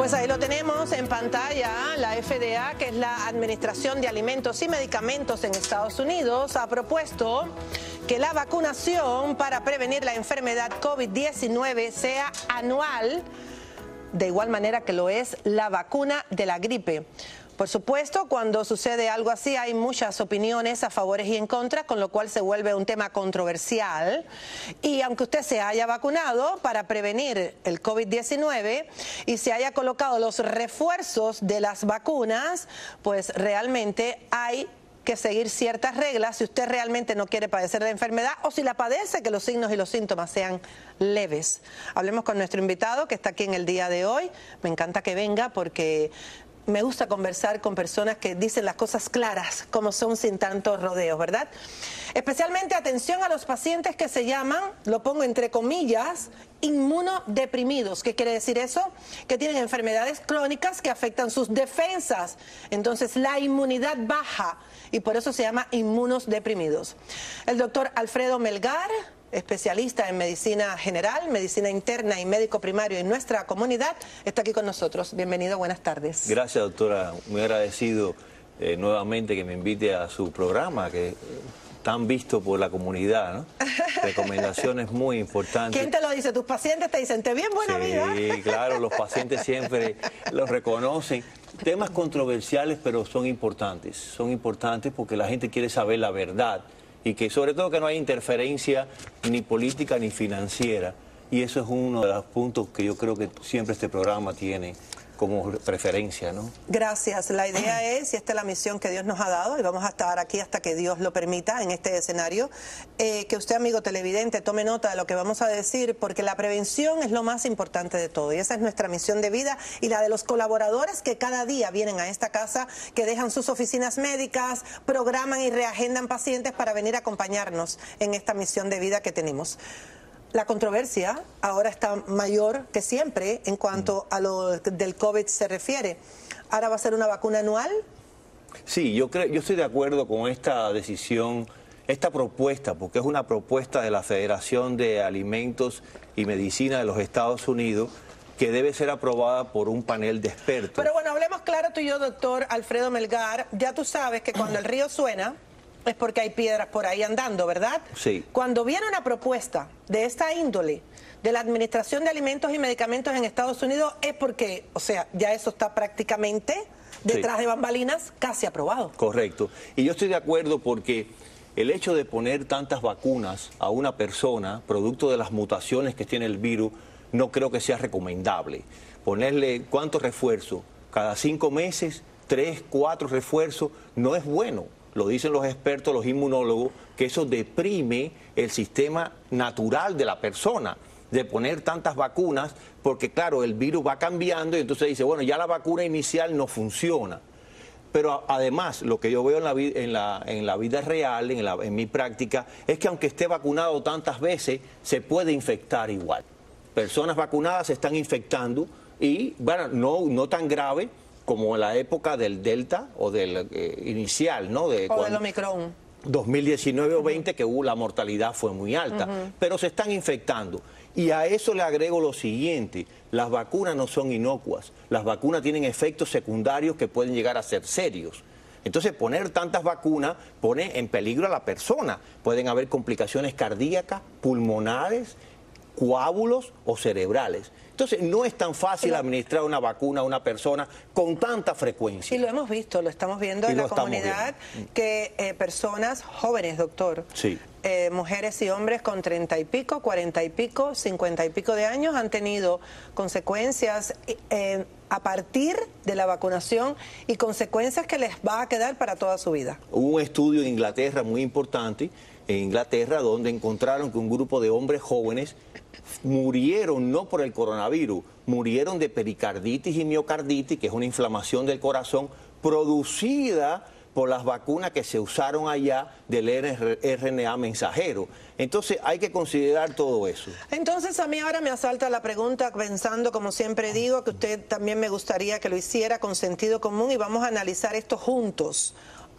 Pues ahí lo tenemos en pantalla. La FDA, que es la Administración de Alimentos y Medicamentos en Estados Unidos, ha propuesto que la vacunación para prevenir la enfermedad COVID-19 sea anual, de igual manera que lo es la vacuna de la gripe. Por supuesto, cuando sucede algo así hay muchas opiniones a favores y en contra, con lo cual se vuelve un tema controversial. Y aunque usted se haya vacunado para prevenir el COVID-19 y se haya colocado los refuerzos de las vacunas, pues realmente hay que seguir ciertas reglas si usted realmente no quiere padecer la enfermedad o si la padece, que los signos y los síntomas sean leves. Hablemos con nuestro invitado que está aquí en el día de hoy. Me encanta que venga porque me gusta conversar con personas que dicen las cosas claras, como son, sin tantos rodeos, ¿verdad? Especialmente atención a los pacientes que se llaman, lo pongo entre comillas, inmunodeprimidos. ¿Qué quiere decir eso? Que tienen enfermedades crónicas que afectan sus defensas. Entonces la inmunidad baja y por eso se llama inmunodeprimidos. El doctor Alfredo Melgar, especialista en medicina general, medicina interna y médico primario en nuestra comunidad, está aquí con nosotros. Bienvenido, buenas tardes. Gracias, doctora. Muy agradecido nuevamente que me invite a su programa, que tan visto por la comunidad, ¿no? Recomendaciones muy importantes. ¿Quién te lo dice? ¿Tus pacientes te dicen, te vi en buena vida? Sí, claro, los pacientes siempre los reconocen. Temas controversiales, pero son importantes porque la gente quiere saber la verdad. Y que sobre todo que no hay interferencia ni política ni financiera. Y eso es uno de los puntos que yo creo que siempre este programa tiene como preferencia, ¿no? Gracias. La idea es, y esta es la misión que Dios nos ha dado, y vamos a estar aquí hasta que Dios lo permita en este escenario, que usted, amigo televidente, tome nota de lo que vamos a decir, porque la prevención es lo más importante de todo. Y esa es nuestra misión de vida y la de los colaboradores que cada día vienen a esta casa, que dejan sus oficinas médicas, programan y reagendan pacientes para venir a acompañarnos en esta misión de vida que tenemos. La controversia ahora está mayor que siempre en cuanto a lo del COVID se refiere. ¿Ahora va a ser una vacuna anual? Sí, yo estoy de acuerdo con esta decisión, esta propuesta, porque es una propuesta de la Federación de Alimentos y Medicina de los Estados Unidos, que debe ser aprobada por un panel de expertos. Pero bueno, hablemos claro tú y yo, doctor Alfredo Melgar. Ya tú sabes que cuando el río suena es porque hay piedras por ahí andando, ¿verdad? Sí. Cuando viene una propuesta de esta índole de la Administración de Alimentos y Medicamentos en Estados Unidos es porque, o sea, ya eso está prácticamente detrás de bambalinas casi aprobado. Correcto. Y yo estoy de acuerdo porque el hecho de poner tantas vacunas a una persona, producto de las mutaciones que tiene el virus, no creo que sea recomendable. Ponerle cuántos refuerzos, cada 5 meses, 3, 4 refuerzos, no es bueno. Lo dicen los expertos, los inmunólogos, que eso deprime el sistema natural de la persona, de poner tantas vacunas, porque claro, el virus va cambiando y entonces dice, bueno, ya la vacuna inicial no funciona. Pero además, lo que yo veo en la vida real, en mi práctica, es que aunque esté vacunado tantas veces, se puede infectar igual. Personas vacunadas se están infectando y, bueno, no tan grave como en la época del Delta o del inicial, ¿no? O del Omicron. 2019 o 20, que la mortalidad fue muy alta, pero se están infectando. Y a eso le agrego lo siguiente, las vacunas no son inocuas, las vacunas tienen efectos secundarios que pueden llegar a ser serios. Entonces poner tantas vacunas pone en peligro a la persona. Pueden haber complicaciones cardíacas, pulmonares, coágulos o cerebrales. Entonces, no es tan fácil administrar una vacuna a una persona con tanta frecuencia. Y lo hemos visto, lo estamos viendo en la comunidad, que personas jóvenes, doctor, sí, mujeres y hombres con 30 y pico, 40 y pico, 50 y pico de años han tenido consecuencias a partir de la vacunación y consecuencias que les va a quedar para toda su vida. Hubo un estudio en Inglaterra muy importante, en Inglaterra, donde encontraron que un grupo de hombres jóvenes murieron no por el coronavirus, murieron de pericarditis y miocarditis, que es una inflamación del corazón producida por las vacunas que se usaron allá del RNA mensajero. Entonces hay que considerar todo eso. Entonces a mí ahora me asalta la pregunta, pensando, como siempre digo, que usted también me gustaría que lo hiciera con sentido común y vamos a analizar esto juntos.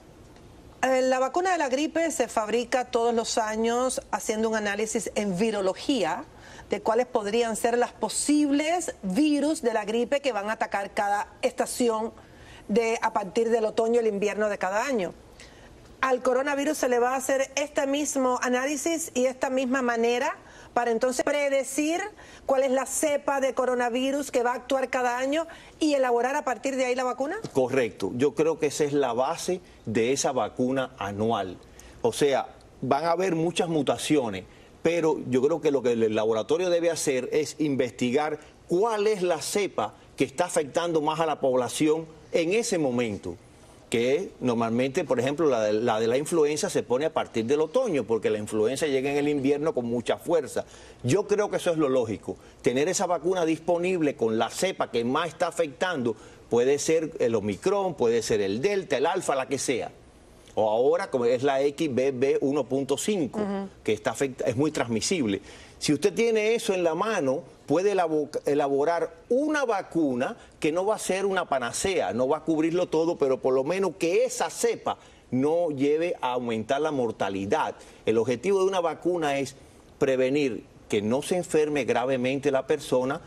La vacuna de la gripe se fabrica todos los años haciendo un análisis en virología de cuáles podrían ser las posibles virus de la gripe que van a atacar cada estación a partir del otoño y el invierno de cada año. Al coronavirus se le va a hacer este mismo análisis y esta misma manera para entonces predecir cuál es la cepa de coronavirus que va a actuar cada año y elaborar a partir de ahí la vacuna. Correcto, yo creo que esa es la base de esa vacuna anual. O sea, van a haber muchas mutaciones, pero yo creo que lo que el laboratorio debe hacer es investigar cuál es la cepa que está afectando más a la población en ese momento, que normalmente, por ejemplo, la de la influenza se pone a partir del otoño, porque la influenza llega en el invierno con mucha fuerza. Yo creo que eso es lo lógico, tener esa vacuna disponible con la cepa que más está afectando, puede ser el Omicron, puede ser el Delta, el Alfa, la que sea. O ahora, como es la XBB 1.5, que es muy transmisible. Si usted tiene eso en la mano, puede elaborar una vacuna que no va a ser una panacea, no va a cubrirlo todo, pero por lo menos que esa cepa no lleve a aumentar la mortalidad. El objetivo de una vacuna es prevenir que no se enferme gravemente la persona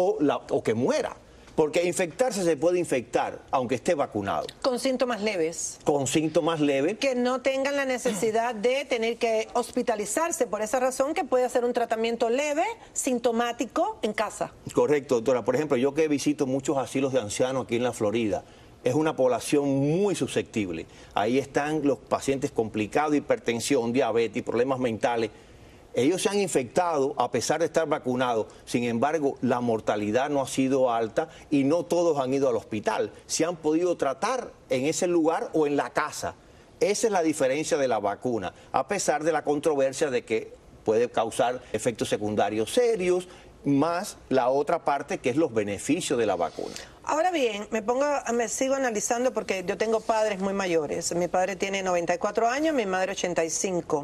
o que muera. Porque infectarse se puede infectar, aunque esté vacunado. Con síntomas leves. Con síntomas leves. Que no tengan la necesidad de tener que hospitalizarse. Por esa razón que puede hacer un tratamiento leve, sintomático, en casa. Correcto, doctora. Por ejemplo, yo que visito muchos asilos de ancianos aquí en la Florida, es una población muy susceptible. Ahí están los pacientes complicados, hipertensión, diabetes, problemas mentales. Ellos se han infectado a pesar de estar vacunados, sin embargo la mortalidad no ha sido alta y no todos han ido al hospital, se han podido tratar en ese lugar o en la casa. Esa es la diferencia de la vacuna, a pesar de la controversia de que puede causar efectos secundarios serios, más la otra parte que es los beneficios de la vacuna. Ahora bien, me sigo analizando porque yo tengo padres muy mayores. Mi padre tiene 94 años, mi madre 85.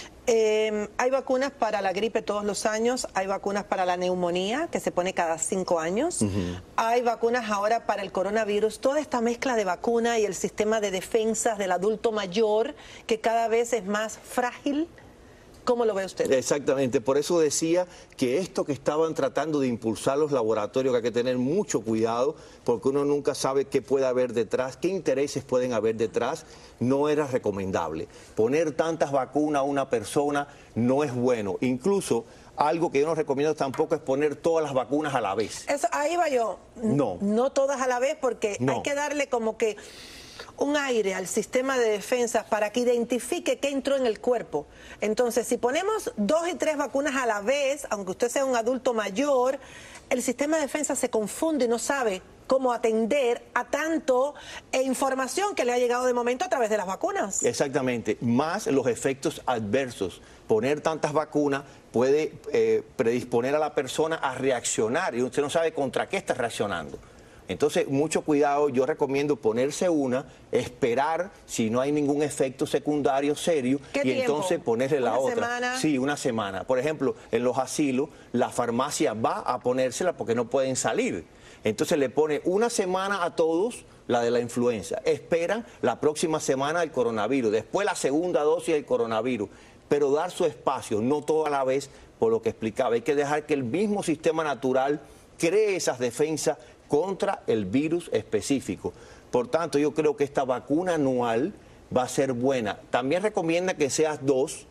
Hay vacunas para la gripe todos los años, hay vacunas para la neumonía que se pone cada 5 años, hay vacunas ahora para el coronavirus. Toda esta mezcla de vacuna y el sistema de defensas del adulto mayor que cada vez es más frágil. ¿Cómo lo ve usted? Exactamente, por eso decía que esto que estaban tratando de impulsar los laboratorios, que hay que tener mucho cuidado, porque uno nunca sabe qué puede haber detrás, qué intereses pueden haber detrás, no era recomendable. Poner tantas vacunas a una persona no es bueno, incluso algo que yo no recomiendo tampoco es poner todas las vacunas a la vez. Eso, ahí va yo. No todas a la vez, porque hay que darle como que un aire al sistema de defensa para que identifique qué entró en el cuerpo. Entonces, si ponemos 2 y 3 vacunas a la vez, aunque usted sea un adulto mayor, el sistema de defensa se confunde y no sabe cómo atender a tanto información que le ha llegado de momento a través de las vacunas. Exactamente, más los efectos adversos. Poner tantas vacunas puede predisponer a la persona a reaccionar y usted no sabe contra qué está reaccionando. Entonces, mucho cuidado, yo recomiendo ponerse una, esperar si no hay ningún efecto secundario serio y entonces ponerle la otra. ¿Una semana? Sí, una semana. Por ejemplo, en los asilos, la farmacia va a ponérsela porque no pueden salir. Entonces le pone una semana a todos la de la influenza. Esperan la próxima semana el coronavirus, después la segunda dosis del coronavirus. Pero dar su espacio, no todo a la vez, por lo que explicaba. Hay que dejar que el mismo sistema natural cree esas defensas contra el virus específico. Por tanto, yo creo que esta vacuna anual va a ser buena. También recomienda que seas dos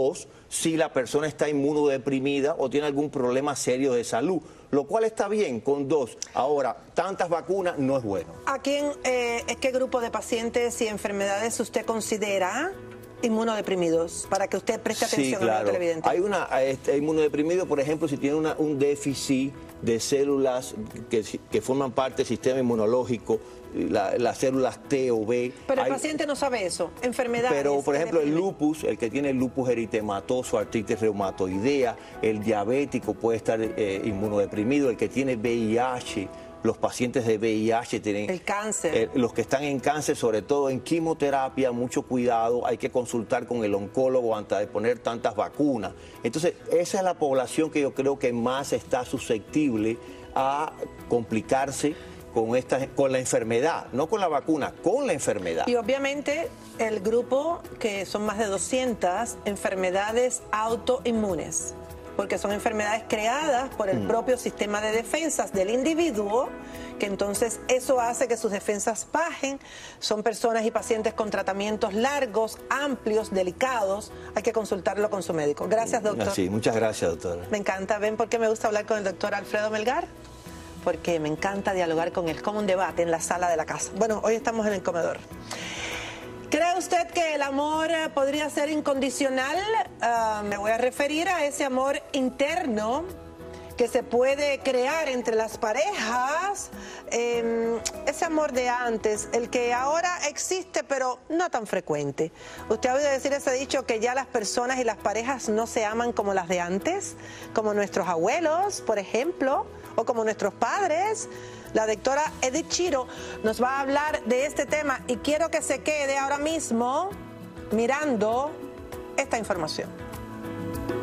si la persona está inmunodeprimida o tiene algún problema serio de salud, lo cual está bien con 2. Ahora, tantas vacunas no es bueno. ¿A quién, qué grupo de pacientes y enfermedades usted considera inmunodeprimidos? Para que usted preste atención, sí, claro. Al televidente. Hay inmunodeprimido, por ejemplo, si tiene un déficit de células que forman parte del sistema inmunológico, las células T o B. Pero el paciente no sabe eso, enfermedades. Pero, por ejemplo, el lupus, el que tiene el lupus eritematoso, artritis reumatoidea, el diabético puede estar inmunodeprimido, el que tiene VIH, los pacientes de VIH tienen... El cáncer. Los que están en cáncer, sobre todo en quimioterapia, mucho cuidado, hay que consultar con el oncólogo antes de poner tantas vacunas. Entonces, esa es la población que yo creo que más está susceptible a complicarse con la enfermedad, no con la vacuna, con la enfermedad. Y obviamente el grupo, que son más de 200 enfermedades autoinmunes. porque son enfermedades creadas por el propio sistema de defensas del individuo, que entonces eso hace que sus defensas bajen. Son personas y pacientes con tratamientos largos, amplios, delicados. Hay que consultarlo con su médico. Gracias, doctor. Sí, muchas gracias, doctora. Me encanta. ¿Ven por qué me gusta hablar con el doctor Alfredo Melgar? Porque me encanta dialogar con él, como un debate en la sala de la casa. Bueno, hoy estamos en el comedor. ¿Cree usted que el amor podría ser incondicional? Me voy a referir a ese amor interno que se puede crear entre las parejas, ese amor de antes, el que ahora existe pero no tan frecuente. ¿Usted ha oído decir ese dicho que ya las personas y las parejas no se aman como las de antes? Como nuestros abuelos, por ejemplo, o como nuestros padres. La doctora Edith Chiro nos va a hablar de este tema y quiero que se quede ahora mismo mirando esta información.